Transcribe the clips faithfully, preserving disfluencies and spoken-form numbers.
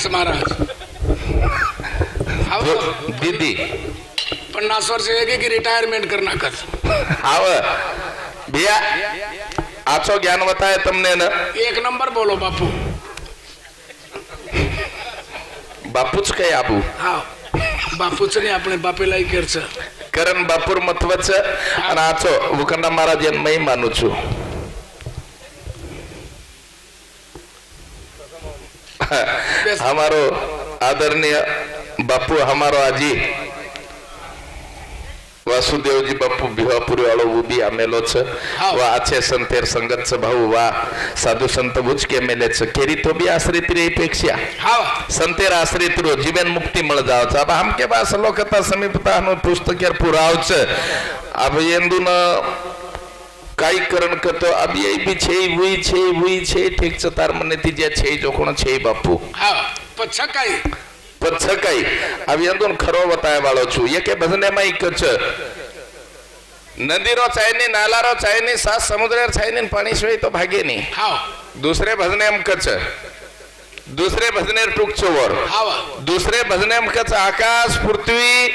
काच महाराज दीदी पन्नास वर्ष है की रिटायरमेंट करना कर हाव भैया आचो ज्ञान बताए तुमने न एक नंबर बोलो बापू बापूच काय आबू हा बापूच नाही आपण बापेलाही करच कारण बापूर महत्वाचं आणि आचो मुकंदा महाराज यांनाही मानू छु हमारो आदरणीय बापू हमारो आजी वासुदेव जी बापू भिवापुरी वालों वो भी आमेलो छ वा अच्छे संतेर संगत छ भाऊ वा साधु संत बुज के मेले छ केरी तो भी आश्रित रे पेक्षा हा संतेर आश्रित रो जीवन मुक्ति मिल जाओ छ अब हम के पास लोकता समीपता नो पुस्तकेर पुराव छ अब येंदु न काई करण करतो अब ये भी छे हुई छे हुई छे ठीक छ तार मने ती जे छे जो कोण छे बापू हा पछा काई पछ काही अब यंदून खरो बताय वालो छु ये के भजने में कच नदी रो चायनी नाला रो चायनी सात समुद्र चायनी पानी सोई तो भागे नहीं हां दूसरे भजने में कच दूसरे भजने टूक चोवर हां दूसरे भजने में कच आकाश पृथ्वी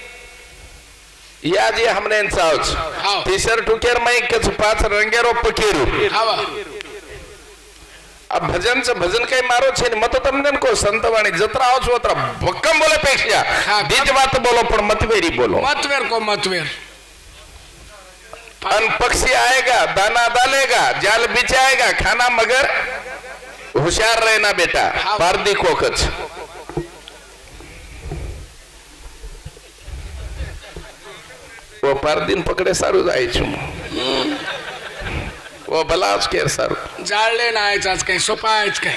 या जी हमने चावच हां तीसर टुकेर में कच पाच रंगेरो पकेरू हां अब भजन से भजन काही मारो छे मत तमने को संतवाणी जत्रा आओ छो तरा भक्कम बोले पेक्षा बीज बात बोलो पण मतवेरी बोलो मतवेर को मतवेर अन पक्षी आएगा दाना डालेगा जाल बिछाएगा खाना मगर होशियार रहना बेटा पारदी कोकच वो पारदीन पकड़े सारू जाय छु वो भलाच केर सर जाळले नायचाच काय सोपायच काय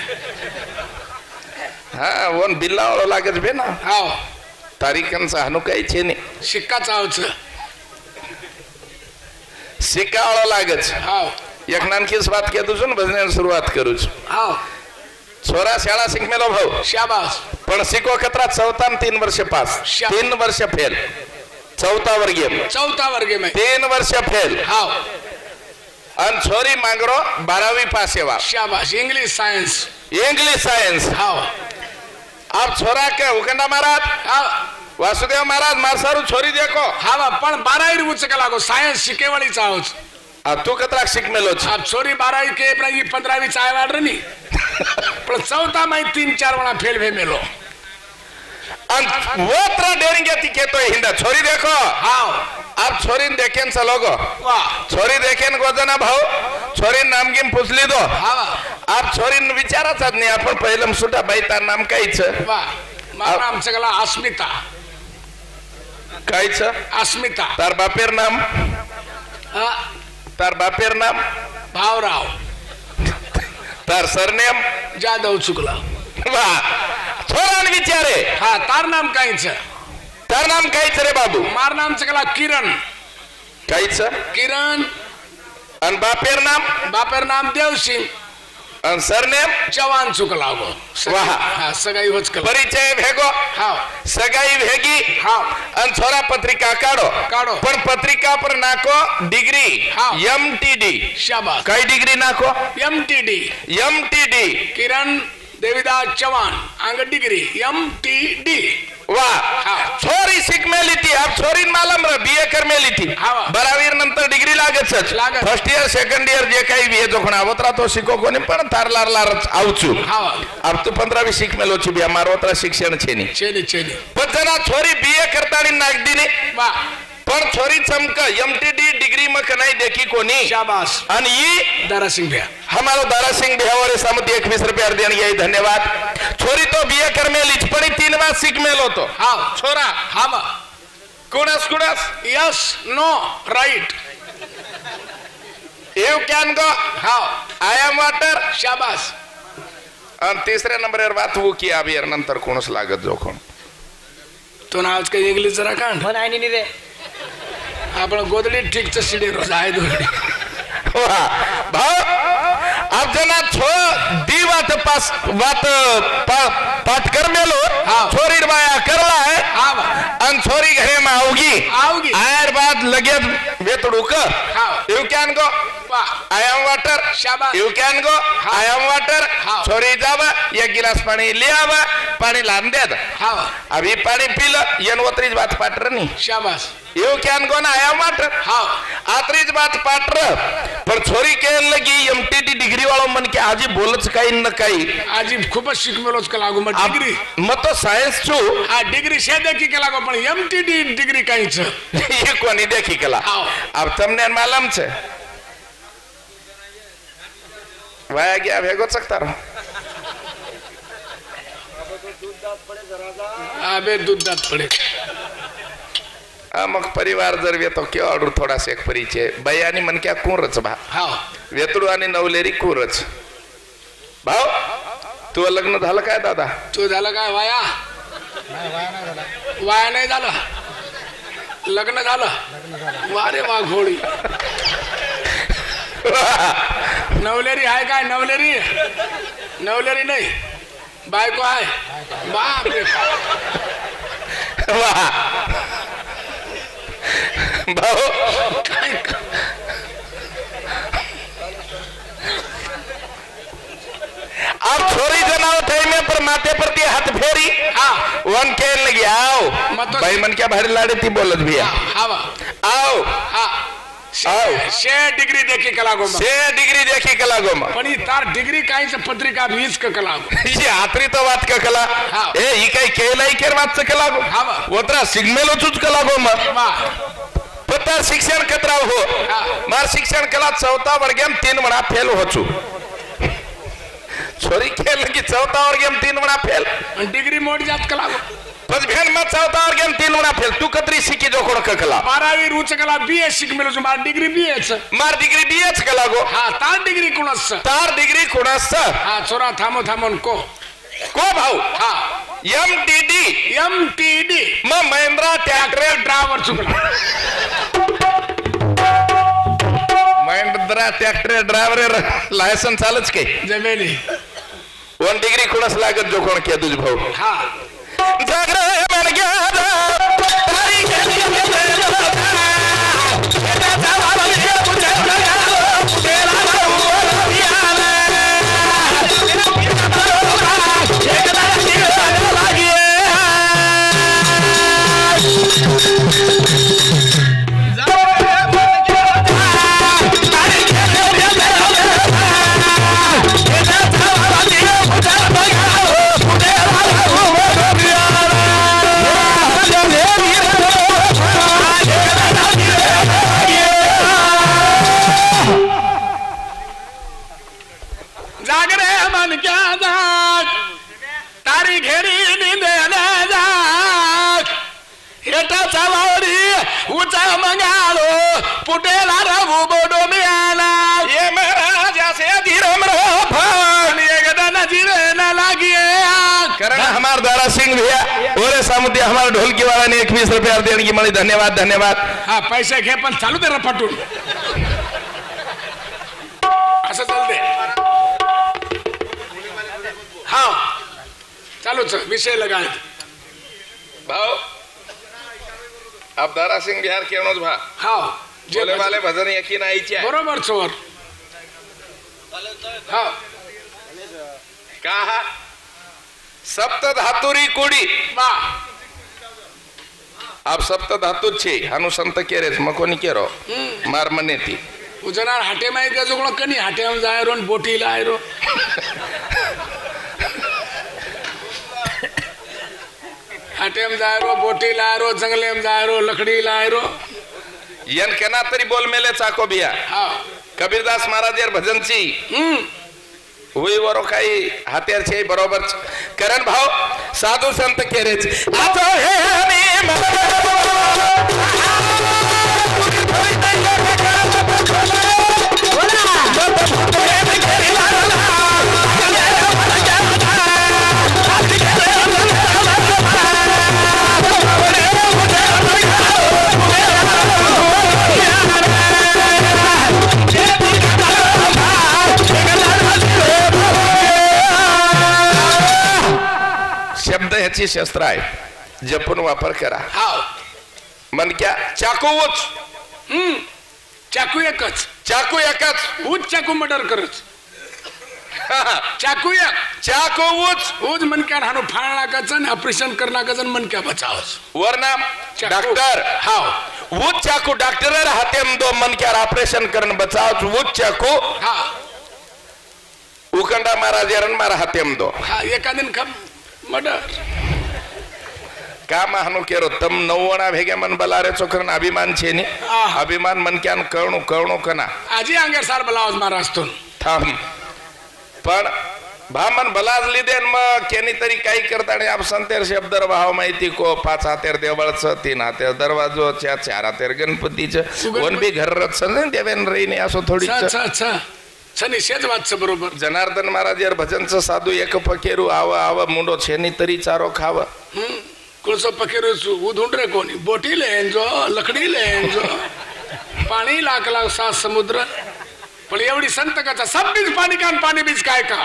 हा वन बिल्लावळो लागत बे ना हाव तारीखांचा हनु काही छे ने शिक्का चावच सिक्कावळो लागत हाव एक नानकीच बात के तुझून भजनाची सुरुवात करूच हाव छोरा शाळा शिकमेलो भाऊ शाबास पण शिको कतरा चौथा तीन वर्ष पास तीन वर्ष फेल चौथा वर्ग चौथा वर्ग में तीन वर्ष फेल हाव अन छोरी मांगरो बारहवीं पास सेवा शाबाश इंग्लिश साइंस इंग्लिश साइंस हां आप छोरा के उकंडा महाराज हां वासुदेव महाराज मार सारू छोरी देखो हां पण बारावी उच्च लागो सायन्स शिकेवाळी चावच आ तू कतरा शिकमेलो छ अब छोरी बारावी के पण पंद्रहवी चाय वाड नी पण चौथा में तीन चार वणा फेल भे मेलो अन वो त्रा डेरिंगे ती के तो हिंदा छोरी देखो हां आप छोरी देखेन चलोगो वाह छोरी देखेन गोजना भाऊ छोरी नाम गेम पुछली दो हां आप छोरी विचाराच नाही आपण पहिलम सुटा बाई तार नाम काय छ वाह मार नाम सगला अस्मिता काय छ अस्मिता तार बापेर नाम हां तार बापेर नाम भावराव तार सरनेम जादव चुकला वाह छोरान विचारे हां तार नाम काय छ तार नाम काय छ रे बाबू मार नाम सगला किरण काय छ किरण अन बापेर नाम बापेर नाम देवसिंह अन सरनेम चव्हाण चुकलागो वाह हां सगाई होचकल परिचय भेगो हां सगाई भेगी हां अन छोरा पत्रिका काढो काढो पण पत्रिका पर नाको डिग्री हां एमटीडी शाबाश काय डिग्री नाको एमटीडी एमटीडी किरण देविदास चव्हाण अंग डिग्री एमटीडी वाह छोरी शिक मेली ती अब छोरी मालम र बीए कर मेली थी बारावीर नंतर डिग्री लागत छ फर्स्ट इयर सेकंड इयर जे काही बी जोखणा होतरा तो शिको कोणी पण तारलार लार आवचू हां अब तो पंद्रहवी शिक मेलो छी बी मारो तरा शिक्षण छेनी छेनी छेनी पण जना छोरी बीए करतानी नाग दिनी वाह पण छोरी चमक एमटीडी डिग्री में कनाई देखी कोनी शाबाश आणि ई दारा सिंह भैया हमारो दारा सिंह भैया और समती एकवीस रुपया देन गई धन्यवाद छोरी तो बीए कर मेली पड़ी तीन बार सीख मेलो तो हां छोरा हां कुणस कुणस yes no right you can go हां आई एम वाटर शाबाश आणि तिसऱ्या नंबरवर बात वो की अब यार नंतर कोणस लागत जोखम तो ना आज काही इंग्लिश जरा काढ पण आहे नी रे आपण गोदडी ठीकच शिडे रोज आहे दोडी भाऊ अब जना छो दी बात पास बात पा, पाठ कर मेलो छोरी बाया करला है हां अन छोरी घरे में आओगी आओगी आयर बाद लगे वेतड़ू का हाँ। यू कैन गो वाह आई एम वाटर शाबाश you can go I am water हाँ। छोरी जावा एक गिलास पानी ले आवा पानी लान दे दा हाँ अभी पानी पी लो यन वतरीज बात पाटर नहीं शाबाश यू कैन गो ना आई एम वाटर हाँ आतरीज बात पाटर पर छोरी के लगी एमटीटी डिग्री वालों मन के आजी बोलच काही न काही आजी खूपच शिकमेलोच का लागू मग डिग्री मग तो सायन्स छु हा डिग्री से देखी के लागो पण एमटीडी डिग्री काही छ ये कोनी देखी केला हाँ। अब તમને मालूम છે वाया गया भेगो सकता रहो अबे दूध दात पडे मग परिवार जर वेतो केव आडू थोडासा एक परिचय बयानी मन क्या कुरच भा हा वेतडू आणि नवलेरी कुरच भाऊ तू लग्न झालं काय दादा तू झालं काय वाया वाया नाही झालं लग्न झालं वारे वा घोडी नवलेरी आहे काय नवलेरी नवलेरी नाही बायको आहे बाप रे वाह भाऊ काय अब छोरी जनाव थे में पर माथे पर ती हाथ फेरी हाँ वन के लगी आओ मत- भाई मन क्या भारी लाड़ी थी बोलत भैया हा वा आओ हा आओ शे डिग्री देखी कलागो से डिग्री देखी कला गोमा पण ही तार डिग्री काही पत्रिका वीस का कलागो ये आतरी तो बात का कला हाँ। ए ही काही केलाई केर बात से कला गो हाँ बा। वोत्रा सिग्मेलो चुच कला गोमा वाह पता शिक्षण कतरा हो हाँ। मार शिक्षण कला चौथा वर्गम तीन बड़ा फेल हो छु छोरी खेल की चौथा वर्गम तीन बड़ा फेल डिग्री मोड जात कलागो बस भेन मत चौथा वर्गम तीन बड़ा फेल तू कतरी शिकी जो कोण कला बारावी रुच कला बीएस शिक मिलो मार डिग्री बीएस मार डिग्री बीएच कला गो हा तार डिग्री कोणस तार डिग्री कोणास हा छोरा थांबो थांबोन को को भाऊ हा एमटीडी एमटीडी म महिंद्रा ट्रॅक्टर ड्रायव्हर चुकला महिंद्रा ट्रॅक्टर ड्रायव्हर लायसन चालच के जमेली वन डिग्री कोणास लागत जो कोण के तुझ भाऊ हा जागरे मन गया तारी के जागरे मन क्या जाग तारी घेरी निंदेला जाग हेटा चावारी उचा मंगालो पुटेला रवू बोडो मियाला ये महाराजा से धीरम रहो भान एकदा नजीरे न लागिए करण हमार दारा सिंह भैया ओरे सामुद्री हमारा ढोलकी वाला ने एकवीस रुपया देने की मળી धन्यवाद धन्यवाद हा पैसे घे पण चालू दे रपाटून असं चालते हा चालूच विषय लगाए भाऊ अब दारा सिंह बिहार के अनुज भा हा बोले वाले भजन यकीन आईचे आहे बरोबर चोर हा कहा सप्त धातुरी कुडी वा अब सप्त धातु छे हानु संत केरेस मकोनी केरो मार मनेती उजनार हाटे माई त्या जोगळो कनी हाटे हम जायरो न बोटी लायरो हाटे हम जायरो बोटी लायरो जंगले हम जायरो लकड़ी लायरो यन केना तरी बोल मेले चाको बिया हा कबीरदास महाराज यार भजन ची हम्म हुई वरो काही हात्यार छे बरोबर करण भाव साधु संत केरेच आतो हे हनी शब्द ह्याची शस्त्र आहे जपून वापर करा हा मन क्या चाकूच हम्म चाकू एकच चाकू एकच ऊज चाकू मर्डर करच चाकू एक चाकू ऊज ऊज मनक्यान हानो फाळनाकाच आणि ऑपरेशन करनाकाच आणि मनक्या बचावच वरना डॉक्टर हाव ऊज चाकू डॉक्टर हातेम दो मनक्यार ऑपरेशन करन बचाव ऊज चाकू हा उकंडा महाराज यारन मारा हातेम दो हा एका दिन खम मर्डर का माहनो केरो तम नववणा भेगे मन बलारे चोखरन अभिमान छे नि आह. अभिमान मनक्यान कळणू कळणू कना आजी अंगे सार बलावज महाराज तो थांब पण भामन बलाज लिदे मग केनी तरी काही करता आणि आप संतेर शब्दर भाव माहिती को पाच हातेर देवळचं तीन हातेर दरवाजो च्या चार हातेर गणपतीचं वन बी घर रचन देवेन रहीने असो थोडी अच्छा अच्छा छनी शेज वाच बरोबर जनार्दन महाराज यार भजनचं साधू एक पकेरू आव आव मुंडो छेनी तरी चारो खाव हम्म कुलसो पकेरो उधुंडरे कोणी बोटी ले जो लकडी ले जो पाणी लाकला सात समुद्र पण एवढी संत कथा सब बीज पाणी का पाणी बीज काय का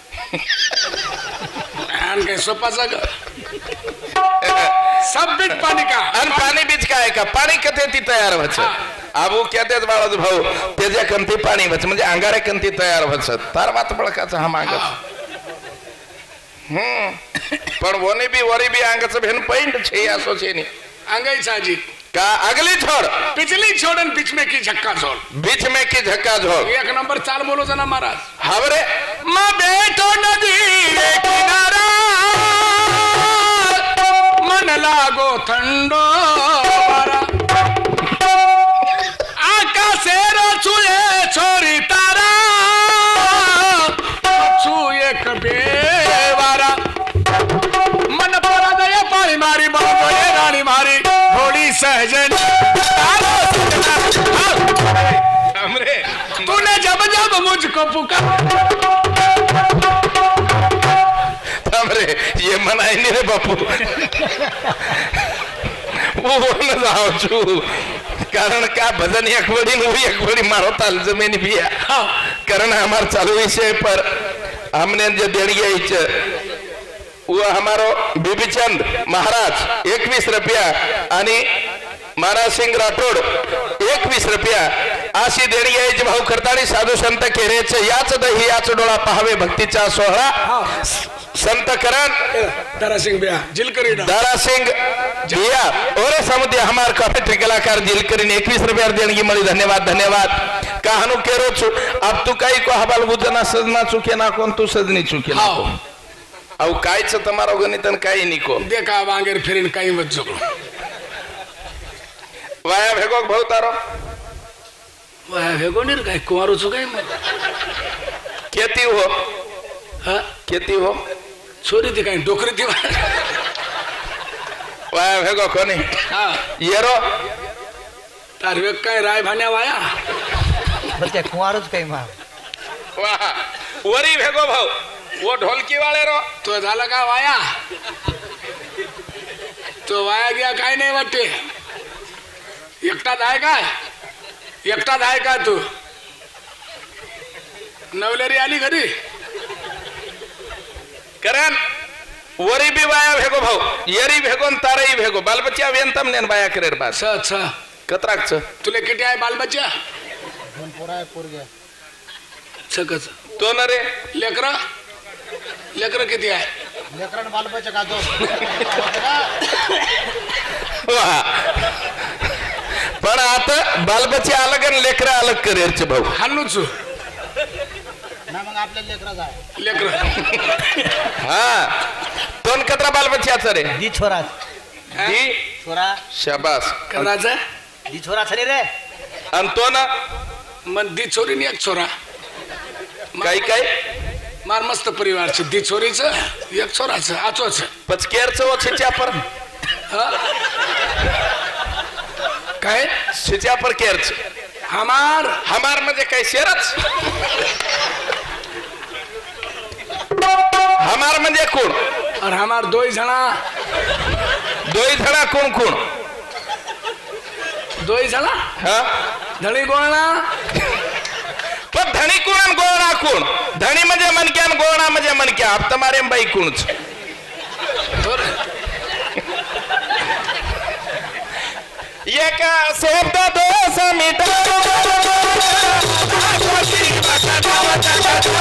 आणि काय सोपाचा ग सब बीज पाणी का आणि पाणी बीज काय का पाणी कथे ती तयार व्हायच आबू कहतेच बाळाज भाऊ त्याच्या कंती पाणी व्हायचं म्हणजे अंगारे कंती तयार व्हायचं तार वात बळकाचा हा मागच हम्म पण वने बी वरी बी अंगाचं भेन पैंट छे असो छे नी अंगाई साजी का अगली छोड़ पिछली छोड़न बीच में की झक्का झोल बीच में की झक्का झोल एक नंबर चाल बोलो जना महाराज हावरे मा बेटो नदी रे किनारा मन लागो थंडो वारा आकाशेर छुए छोरी तारा छुए कबेवारा मन परा दया पानी मारी बाबे रानी मारी थोड़ी सहजन हमरे तूने जब जब मुझको पुकारा हमरे ये मनाई नहीं रे बापू वो न जाओ छु कारण का भजन एक बड़ी नु एक बड़ी मारो ताल जमीन भी है कारण हमार चालू विषय पर हमने जो देणगी है वो हमारो बीबीचंद महाराज एकवीस रुपया आणि महाराज सिंग राठोड एकवीस रुपया अशी देणगी आहे भाऊ करतानी साधू संत केरेचे याच दही याच डोळा पाहावे भक्तीचा सोहळा संत करण दारा सिंह बिया जिलकरी दारा सिंह बिया और समुद्र हमार कॉमेंट्री कलाकार जिलकरी ने एकवीस रुपया देणगी मળી धन्यवाद धन्यवाद कहानु केरो छु अब तू काही को हवाल बुजना सजना चुके ना कोण तू सजनी चुके ना को अब कायच તમારો ગણિતન કાઈ નીકો देखा वांगेर फिरीन काही मत झोको वाया भेगो भाऊ तारो वाया भेगो निर काय कुमारो छु काय मत खेती हो हा खेती हो छोरी ती काय डोकरी ती वाया भेगो कोणी हा येरो तार वे काय राय भान्या वाया बच्चा कुमारोच काय मा वाह वरी भेगो भाऊ वो ढोलकी वाले रो तो झाला का वाया तो वाया गया काय नाही वाटते एकटाच आहे काय एकटाच आहे का तू नवलेरी आली घरी करण वरी भी वाया भेगो भाऊ येरी भेगो तारई भेगो बाल बच्चा वेंतम नेन बाया करेर बा अच्छा अच्छा कतराक छ तुले किती आहे बाल बच्चा दोन पोरा आहे पोरगे सकच तो न रे लेकरा लेकरा किती आहे लेकरन बाल बच्चा का दो वाह पण आता बाल बच्चे अलग आणि लेकर अलग करेर छ भाऊ हालूच ना मग आपल्या लेकरा जाय लेकरा हा दोन कतरा बाल बच्चाच रे दी छोरा दी छोरा शाबास करायचं दी छोरा छरी रे आणि तो ना मन दी छोरी नि एक छोरा काही काही मार मस्त परिवार छ दी छोरीचं एक छोराचं आचोच पचकेरचं ओ छिच्या पर काय छिच्या पर केरच हमार हमार म्हणजे काय शेरच हमार म्हणजे कोण और हमार दो ही जना दोई धडा कोण कोण दो ही जना हा धणी गोळणा पण धणी कोण आणि गोळणा कोण धणी म्हणजे मनक्यान गोळणा म्हणजे मनक्या आप तुम्हारे बाई कोणच एक शब्द दो दोष मिटावचा लाखो जीव कटावचा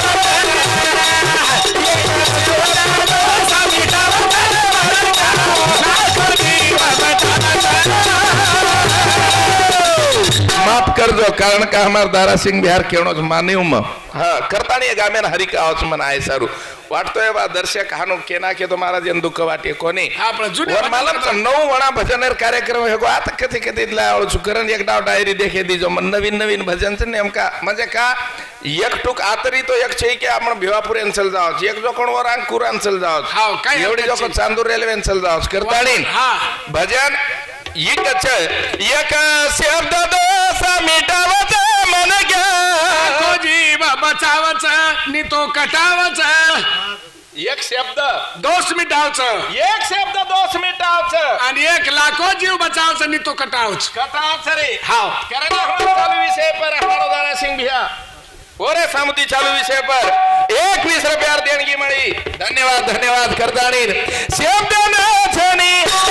माफ कर दो कारण का हमार दारा सिंह बिहार केवणो माने उम हाँ करतानी गामेन हरी का आवच मन आहे सारू वाटतोय बा दर्शक हानो केना के तो महाराज एन दुःख वाटे कोणी हा पण जुने वर मला नऊ वणा भजनेर कार्यक्रम हेगो आता कधी कधी लावळ चुकरन एक डाव डायरी देखे दीजो मन नवीन नवीन भजनचं नेमका म्हणजे का एक टूक आतरी तो एक छे के आपण भिवापूर एंचल जाव एक जो कोण वर अंकुर एंचल जाव हाव काय एवढी जो कोण चांदूर रेल्वे एंचल जाव करतानी हा भजन एकच एक शब्द दोष मिटावचा मन घ्या लाखो जीव बचावचा नि तो कटावचा एक शब्द दोष मिटावचा एक शब्द दोष मिटावचा आणि एक लाखो जीव बचावचा नि तो कटावचा कटावचा रे हाव करेला चालू विषय पर हमारो दारा सिंह भैया ओरे सामुती चालू विषय पर एकवीस रुपया देणगी मिळी धन्यवाद धन्यवाद करतानी शब्द न छणी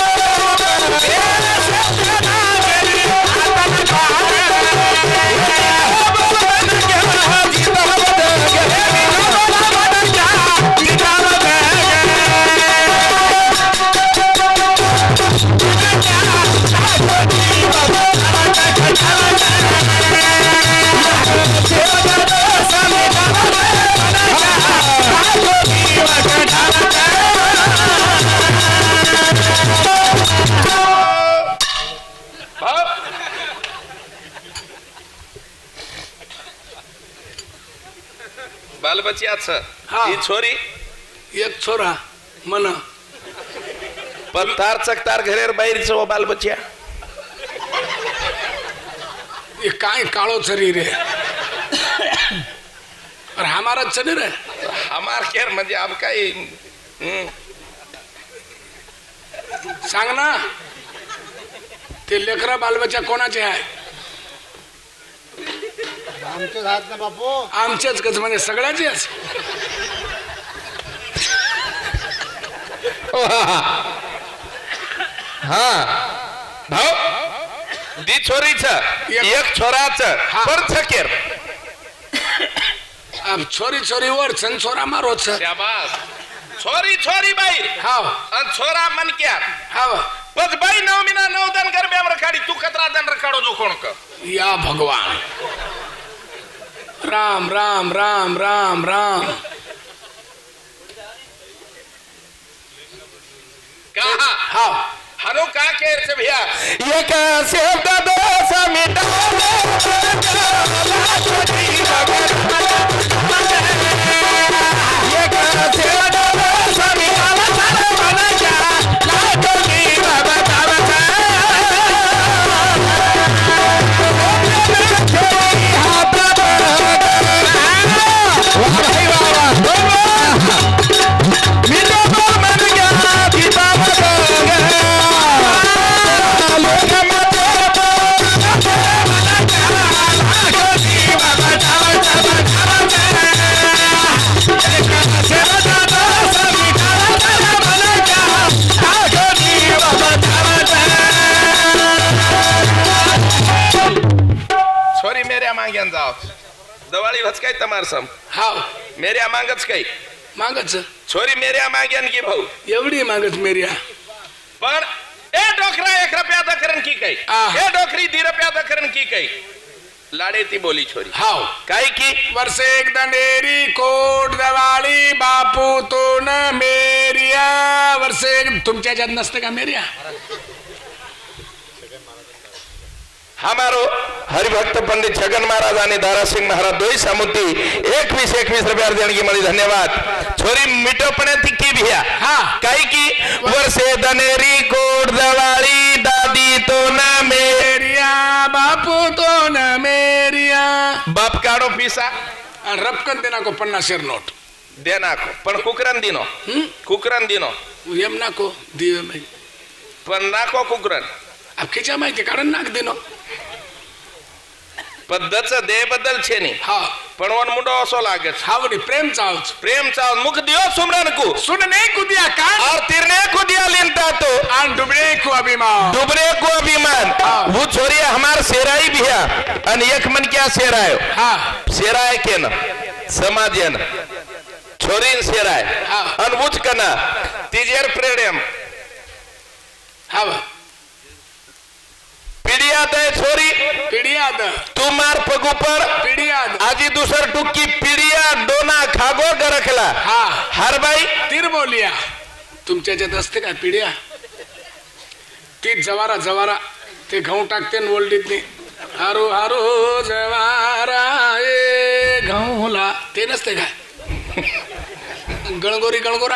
बाल बचियाच ही छोरी एक छोरा मन पण तार चकतार घरेर बाहेरच वो बाल बचिया ये काय काळो शरीर है और हमारा शरीर है हमार केर म्हणजे अब काय सांग ना ते लेकरा बालबच्चा कोणाचे आहे आमचेच आहेत ना बापू आमचेच कच म्हणजे सगळ्याचेच हा भाऊ दी छोरीच एक छोराच पर छकेर अब छोरी छोरी वर छन छोरा मारो छ शाबाश छोरी छोरी बाई हाव अन छोरा मन क्या हाव बस बाई नौ मिना नौ दन कर बेम रखाड़ी तू कतरा दन रखाड़ो जो कोण का या भगवान राम राम राम राम राम कहा हाव हनो का केर से भैया ये का शब्द दोष मिटावे ये का शब्द दोष मिटावे मन जा लाखो जीव बचावे छोरी मेऱ्या मांग्यान जाव दवाळी वच काय तमार सम हाव मेऱ्या मांगच काय मागच छोरी मेऱ्या मांग्यान की भाऊ एवढी मागच मेरिया पण ए डोकरा एक रुपया दखरन की काय ए डोकरी दी रुपया दखरन की काय लाडे ती बोली छोरी हाव काय की वर्षे एक दंडेरी कोट दवाळी बापू तो न मेरिया वर्षे तुमच्या ज्यात नसतं का मेरिया हमारो हरिभक्त पंडित छगन महाराज आणि दारा सिंह महाराज दोई सामुती एकवीस एकवीस रुपया देणगी मिळी धन्यवाद छोरी मिटोपणे ती की भिया हा काय की वर्षे दनेरी कोट दवाळी दादी तो न मेरिया बापू तो न मेरिया बाप काढो पिसा आणि रपकन देना को पन्नास शेर नोट दे नाको पण कुकरन दिनो कुकरन दिनो एम नाको दिवे माहिती पण नाको कुकरन अख्खीच्या माहिती काढून नाक दिनो पद्धत दे बदल छे नी हा पण वन मुंडो असो लागे हावडी प्रेम चावच प्रेम चाव मुख दियो सुमरन को सुन नहीं कुदिया कान और तिरने को दिया लिनता तो अन डुबरे को अभिमान डुबरे को अभिमान वो छोरी हमार सेराई भी है अन एक मन क्या सेराय हाँ सेराय के न समाज न छोरी सेराय अन बुझ कना तिजेर प्रेम हाँ पीड़िया दे छोरी पीड़िया द तू मार पगू पर पीड़िया द आजी दूसर टुक्की पीड़िया डोना खागो गरखला हाँ हर बाई तीर बोलिया तुमच्या ज्यात असते का पिढ्या ती जवारा जवारा ते गहू टाकते न ओलडीत नाही हारू हारू जवारा ए गहूला ते नसते काय गणगोरी गणगोरा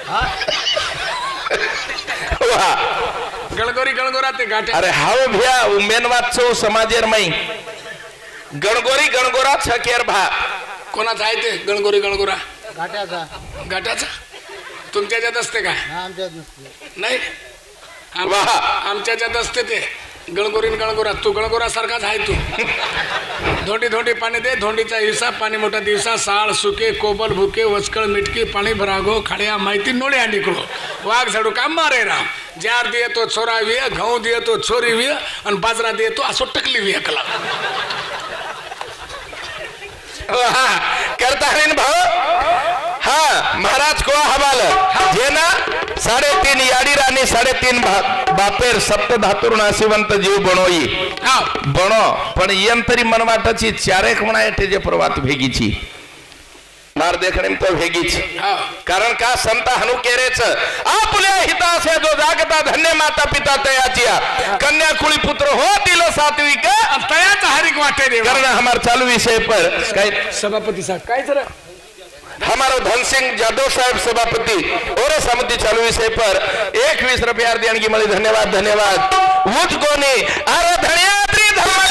गणगोरी गणगोरा ते गाठे अरे हाव भैया उमेन वाचो समाजेर मई गणगोरी गणगोरा छकेर भा कोणाचा आहे ते गणगोरी गणगोरा घाट्याचा गाठाचा तुमच्या ज्यात असते का ना आमच्यात नसते नाही आम- आमच्या ज्यात असते ते गणगोरीन गणगोरा तू गणगोरा सारखाच आहे तू धोंडी धोंडी पाणी दे धोंडीचा हिस्सा पाणी मोठा दिवसा साळ सुके कोबल भुके वचकळ मिटकी पाणी भरागो खाड्या माहिती नोळ्या निकलो वाघ झाडू का मारे राम जार दिए तो छोरा विय घऊ दिए तो छोरी विय आणि बाजरा दिए तो असो टकली विय कला करता है भाव हाँ महाराज को हवाल जे ना साढ़े तीन याडी रानी साढ़े तीन बापेर सप्त धातुर नाशिवंत जीव बनोई हा बनो पण यंतरी मनवाटाची चारेक म्हणा जे प्रवात भेगीची मार देखणे तो भेगीच हा कारण का संत हनु केरेच आपल्या हितासे जो जागता धन्य माता पिता तयाचिया कन्या कुळी पुत्र हो दिल सात्विक तयाचा हरिक वाटे रे कारण हमार चालू विषय पर काय सभापती साहब काय जरा हमारा धन सिंह जादव साहब सभापति और समिति चालू विषय पर एक बीस रुपया देने की मળી धन्यवाद धन्यवाद मुझ को ने अरे धन्यवाद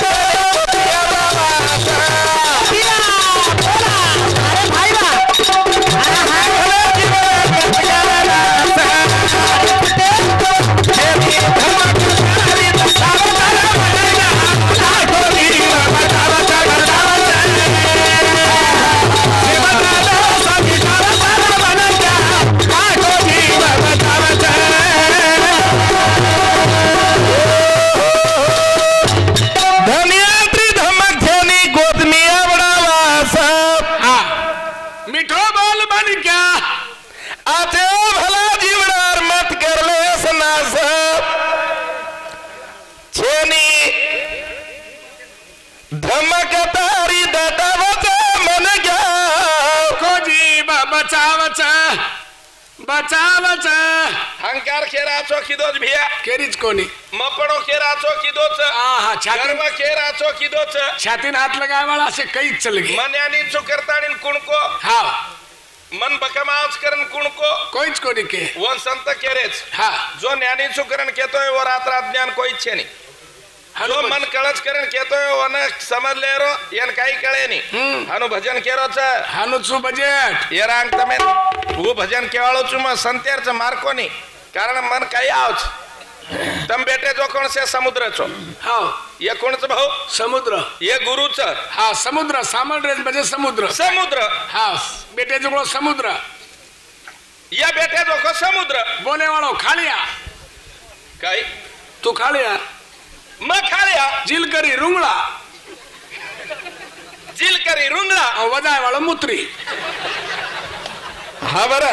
बचावच हंकार खेराचो किदोच भिया केरीच कोणी मपडो खेराचो किदोच आहा छाती गर्व खेराचो किदोच छातीन हात लगाय वाला असे काहीच चल गए मन्यानी चुकरताणीन कुणको हा मन बकमावच करन कुणको कोईच कोणी के वो संत केरेच हा जो ज्ञानी चुकरन केतोय वो रात्र ज्ञान कोईच छे नी जो मन कळच करन केतोय वन समज लेरो यन काही कळे नी हनु भजन केरो छ हानु छु बजेट ये रांग तमे वो भजन केवाळो छु म संतेर छ मार्को नी कारण मन काही आवच तम बेटे जो कोण से समुद्र छो हा ये कोण छ भाऊ समुद्र ये गुरु छ हा समुद्र सामल रेंज बजे समुद्र समुद्र हा बेटे जो समुद्र या बेटे जो को समुद्र बोले वालो खालिया काही तू खालिया म खालिया जिल करी रुंगळा जिल करी रुंगळा वजाय वालो मुत्री हा बर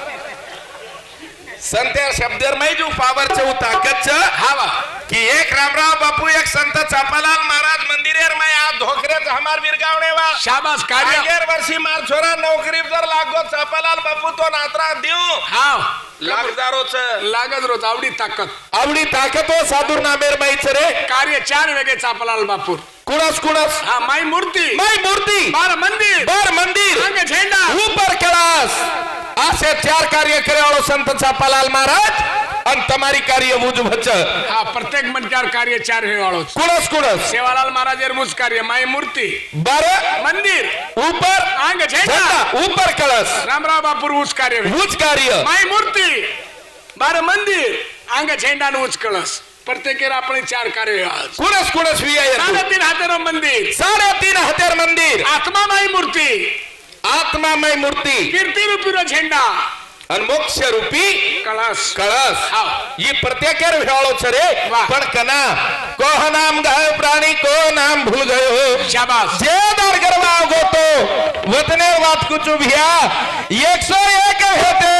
संत्या शब्दर में जो पावर छ ताकत छ हावा कि एक रामराव बापू एक संत चापालाल महाराज मंदिरेर में आ धोखरे हमार वीरगावणे वा शाबाश कार्य अगेर वर्षी मार छोरा नौकरी जर लागो चापालाल बापू तो नात्रा देऊ हाव लागदारो छ लागत रोज आवडी ताकद आवडी ताकत हो साधुर नामेर माईच रे कार्य चार वेगे चापलाल बापूर कुणस कुणस हा माई मूर्ति माई मूर्ति बार मंदिर बार मंदिर आगे झंडा ऊपर कैलाश आसे चार कार्य करे वालो संत चापालाल महाराज अन तमारी कार्य मुझ भच हा प्रत्येक मनकार कार्य चार हे वालो कुणस कुणस सेवालाल महाराज एर मुझ कार्य माई मूर्ति बार मंदिर ऊपर आगे झंडा ऊपर कलश रामराव बापूर उच कार्य उच कार्य माई मूर्ति बार मंदिर आगे झंडा न उच कळस प्रत्येक अपने चार कार्य कुणस कुणस साढ़े तीन हत्यार मंदिर साढ़े तीन हत्यार मंदिर आत्मा माई मूर्ति आत्मा माई मूर्ति कीर्ति रूपी रो झंडा आणि मोक्ष रूपी कळस कळस हाव. ही प्रत्येकर भेळो छ रे वाह. पण कना को नाम गयो प्राणी को नाम भूल गयो शाबाश जे दर गरवा गोतो वतने बात कुछ भिया एक सौ एक होते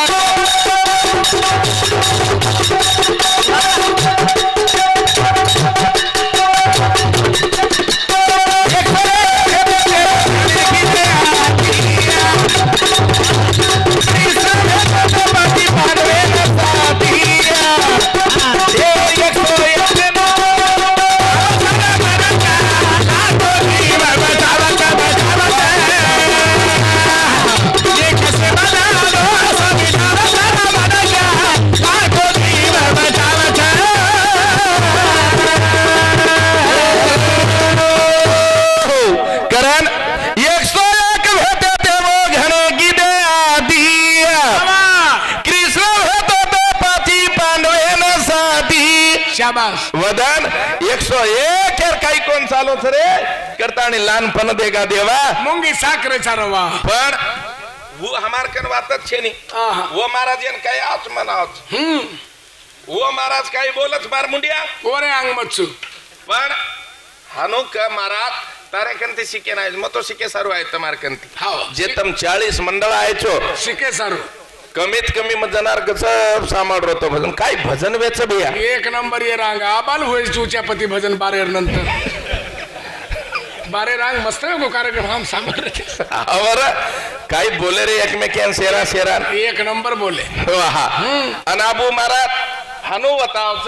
वदन एक सौ एक काही कोण चालू रे करता आणि लहानपण देगा देवा मुंगी साखरेचा रवा पण वो हमार कन वातच छे नी वो महाराज यान काय आच मनावच हम्म वो महाराज काय बोलच बार मुंडिया ओरे अंग मच्छू पण हानो का महाराज तारे कंती शिके नाही मग तो शिके सारू आहे तमार कंती हाव. जे तम चाळीस मंडळ आहेचो शिके सारू कमीत कमी मग जनार कसं सामाड होतो भजन काय भजन वेच बिया एक नंबर ये रांग आबाल होईल चूच्या पती भजन बारेर नंतर बारे रांग मस्त है वो कार्यक्रम हम सामर और काही बोले रे एकमेकान शेरा शेरा एक नंबर बोले हा अनाबू महाराज हनु बतावच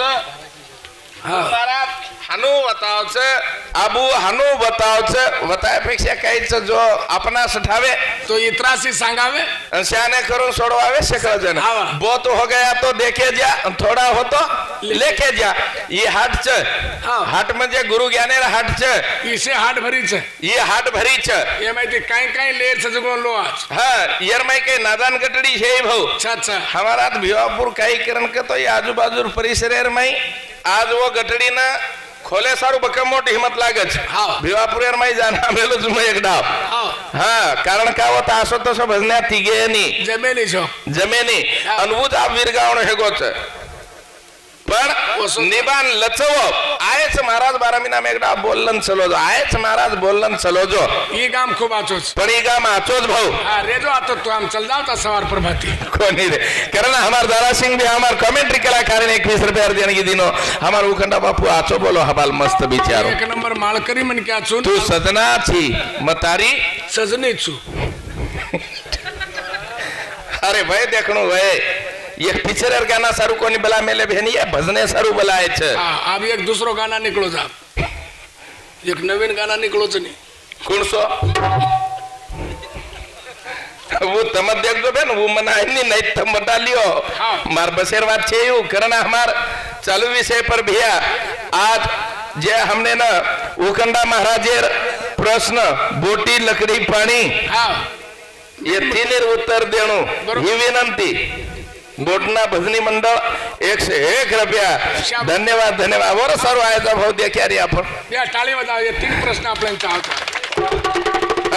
महाराज हनु बतावच अबू हनु बतावच बतायापेक्षा काहीच जो आपणास ठावे तो इतरासी सांगावे शाने करून सोडवावे सकळ जन हावा. बहुत हो गया तो देखे जा थोड़ा हो तो लेके जा ये हाट च हाँ. हाट म्हणजे गुरु ज्ञानेर हाट च इसे हाट भरीच ये हाट भरी च ये माहिती काय काय लेर सजगो लो आज हाँ यार मैं के नादान गटड़ी है भाऊ अच्छा अच्छा हमारा भिवापुर काही करण का तो ये आजूबाजू परिसर में आज वो गटड़ी ना खोले सारू बकम मोठ हिम्मत लागच हाँ. भिवापुर में जाना मेलो जुम एक डाव हाँ. हाँ कारण का होता असो तसो भजन्या तिगे नी जमेली छो जमेनी हाँ. अनवुज आप विरगावण हे गोच पण वसो- निबान लचव आयच महाराज बारा महिना में एकदा बोललन चलो जो आयच महाराज बोललन चलो जो ये गाम खूब आचोच पण ई गाम आचोच भाऊ हाँ रे जो आतो तो हम चल जाओ ता सवार प्रभाती कोणी रे कारण हमार दारा सिंह भी हमार कमेंट्री कलाकार ने इक्कीस रुपया देने की दिनो हमार उखंडा बापू आचो बोलो हबाल मस्त बिचारो एक नंबर माळकरी मन क्या चुन तू सजना छी मतारी सजनी छु अरे भाई देखणो भाई ये पिक्चर गाना सारू कोनी बला मेले बहनी ये भजने सारू बलाए छ हाँ अब एक दूसरो गाना निकलो जा एक नवीन गाना निकलो च नहीं कोण सो वो तम देख जो बेन वो मना नहीं नहीं तम बता लियो हाँ. मार बसेर बात छे यू करना हमार चालू विषय पर भैया आज जे हमने ना उखंडा महाराजेर प्रश्न बोटी लकड़ी पानी हाँ ये तीन उत्तर देणो ही विनंती बोटना भजनी मंडळ एकशे एक रुपया धन्यवाद धन्यवाद वर सर्व आयचा भाऊ द्या क्या रे आपण या टाळी बजाव ये तीन प्रश्न आपल्याला चाहतो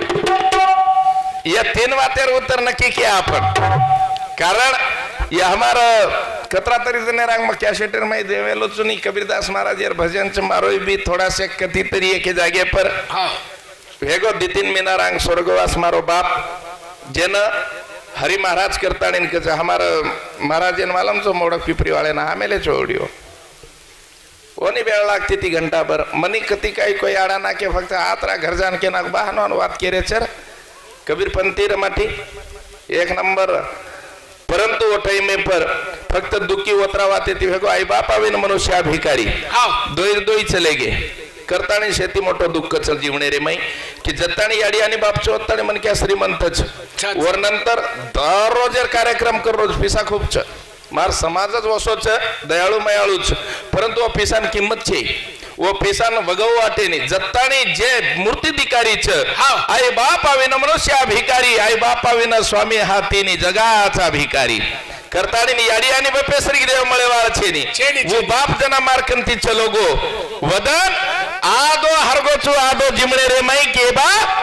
या तीन वातेर उत्तर नक्की किया आपण कारण या हमारा कतरा तरी जने रांग मक्या शेटर में देवेलो चुनी कबीरदास महाराज यार भजन च मारो भी थोड़ा से कति तरी एक जागे पर हाँ भेगो दितिन मीना रांग स्वर्गवास मारो बाप जन हरि महाराज करता हमारा महाराज मालम चो मोडक पिपरी वाले ना आमेले छोड़ियो ओनी बेळ लागती ती घंटा भर मनी कती काही कोई आड़ा ना के फक्त आतरा घर जान के ना बहानो बात केरे चर कबीर पंथी रमाटी एक नंबर परंतु वो टाइम में पर फक्त दुखी ओतरा वाते ती भेगो आई बाप आवीन मनुष्य भिकारी हाँ दोई दोई चले गे करतानी शेती मोठो दुःख चल जीवने रे माई की जत्तानी याडी आणि बापचो ओत्तानी मन क्या श्रीमंतच वर नंतर दररोज कार्यक्रम कर रोज पिसा खूप छ मार समाजच वसोच दयाळू मयाळूच परंतु वो पिसान किंमत छे वो पिसान वगव वाटेनी जत्तानी जे मूर्ती धिकारी छ आई बाप आवीन मनुष्य भिकारी आई बाप आवीन स्वामी हातीनी जगाचा भिकारी करतानी याडी आणि बपेसरी देव मळेवाळ छेनी वो बाप जना मारकंती चलोगो वदन आदो हरगोचू आदो जिमणे रे माई के बा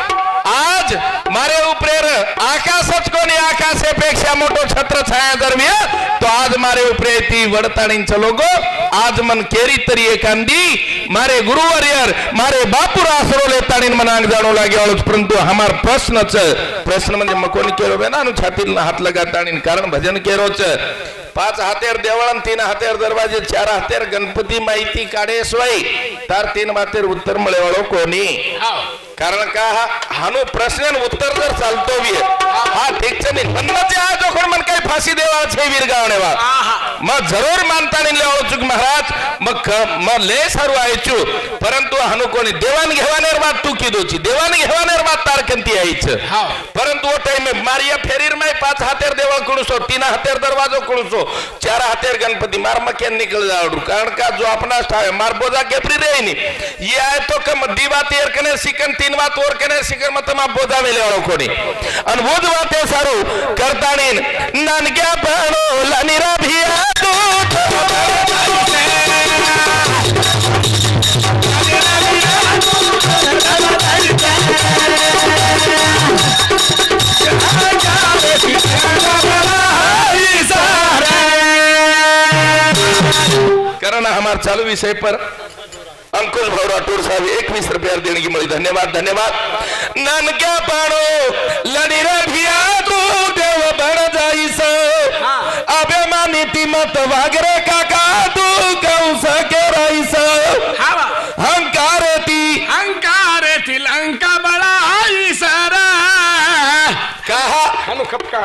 आज मारे उपरेर आकाशच कोणी आकाशापेक्षा मोठो छत्र छाया दरवी तो आज मारे उपरे ती वडताणी लोगो आज मन केरी तरी एकांदी मारे गुरुवर्यर मारे बापूर आसरो लेताणी मनांग जाणो लागे परंतु हमार प्रश्न च प्रश्न म्हणजे मकोनी केरो बे ना छाती हात लगाताणी कारण भजन केरो च पाच हातेर देवळन तीन हातेर दरवाजे चार हातेर गणपती माहिती काढे सोय तार तीन हातेर उत्तर मिळेवाळो कोणी कारण का हानु प्रश्न उत्तर जर चालतो भी हा ठीक छे नहीं मन्नते आ जोखण मन काही फाशी देवा छे वीरगावणे वा मग जरूर मानता नहीं लेवळो चुक महाराज मग मग ले सारू आयचू परंतु हानु कोणी देवान घेवानेर बात तू कीदोची देवान घेवानेर बात तार कंती आईच परंतु वो टाइम में मारिया फेरीर में पाच हातेर देवळ कुणसो तीन हातेर दरवाजो कुणसो चार हातेर गणपति मार मके निकल जावडू कारण का जो अपना है मार बोझा केपरी रेनी ये आए तो कम दीवा तेर कने सिकन तीन बात और कने सिकन मत मा बोझा मेले वाळो कोणी अन बोझ वाते सारू करताणी ननग्या पाणो लनिरा भिया दूत कारण हमार चालू विषय पर अंकुश भाऊ राठौर साहब एकवीस रुपया देने की मिली धन्यवाद धन्यवाद ननक्या पाणो लडीरा भिया तू देव बण जाईस अभिमानी ती मत वागरे काका तू कंस के राईस हंकार ती हंकार ती लंका बळा आई सारा कहा हनु खपका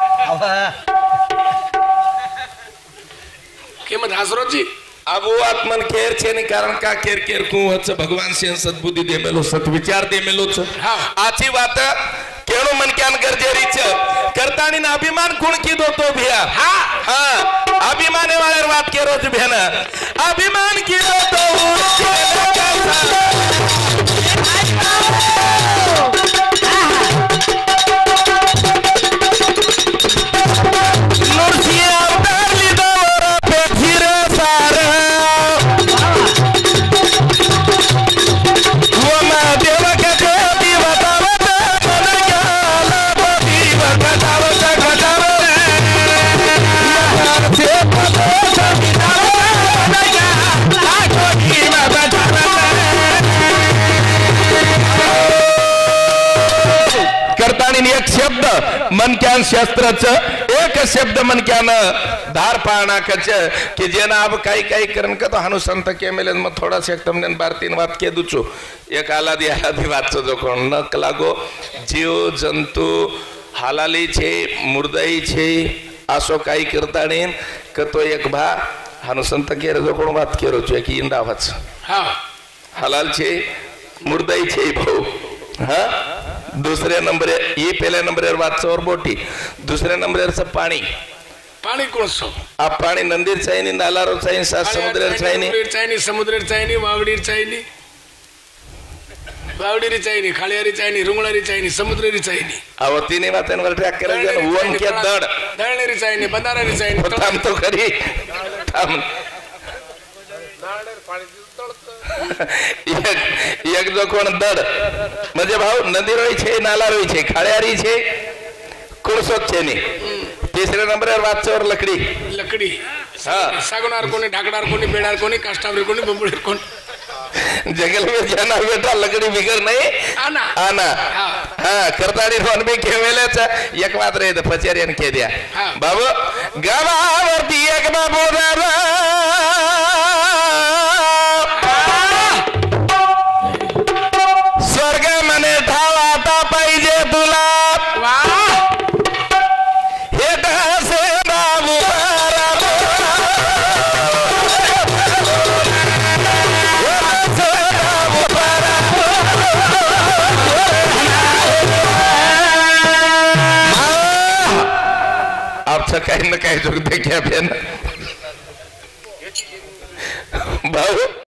किंमत हासरोची अब वो आत्मन केर छे नहीं कारण का केर केर को हच भगवान से सद्बुद्धि दे मेलो सत विचार दे मेलो छ हां आची बात केणो मन क्यान गरजेरी छ करतानी ना अभिमान कोण की दो तो भिया हां हां अभिमाने वाले बात केरो छ भेना अभिमान की दो तो एक शब्द मन क्यान शास्त्र एक शब्द मन क्यान धार पाना कच कि जेना अब काई काई करन का तो हनु संत के मिले म थोड़ा से तुमने बार तीन बात के दुचो एक आलादी आलादी बात तो जो कोण न लागो जीव जंतु हालाली छे मुर्दाई छे आसो काई करता नहीं क तो एक भा हनु संत के जो कोण बात केरो छे कि इंदा वच हां हलाल छे मुर्दाई छे भाऊ हां दूसरे नंबर ये पहले नंबर बात और बोटी दूसरे नंबर से पानी पानी कौन सो आप पानी नंदीर चाहिए नालारो चाहिए सात समुद्र चाहिए चाहिए समुद्र चाहिए वावडीर चाहिए वावडीरी चाहिए खालियारी चाहिए रुंगळारी चाहिए समुद्ररी चाहिए आवती ने बात एनवर ट्रैक करे जन वन के दड दळनेरी चाहिए बंदारारी चाहिए थाम तो करी थाम एक एक जो कोण दड म्हणजे भाऊ नदी रोई छे नाला रोई छे खाळ्यारी छे कुरसोत छे नी तीसरे नंबर पर बात और लकड़ी लकड़ी हां सागुनार कोनी ढाकडार कोनी बेडार कोनी काष्टावर कोनी बंबुडीर कोनी जंगल में जाना बेटा लकड़ी बिगर नहीं आना आना हां करताडी रोन बी केवेलेच एक बात रे पचेरियन के दिया बाबू गावावरती एक बाबू दादा कहीं न कहीं जो देखिए भाऊ